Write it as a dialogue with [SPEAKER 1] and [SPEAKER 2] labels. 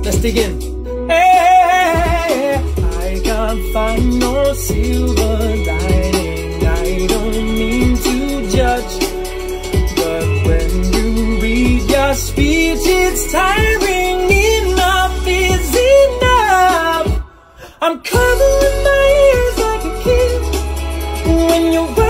[SPEAKER 1] Let's dig in. Hey, I can't find no silver lining. I don't mean to judge, but when you read your speech, it's tiring. Enough is enough. I'm covering my ears like a kid when you're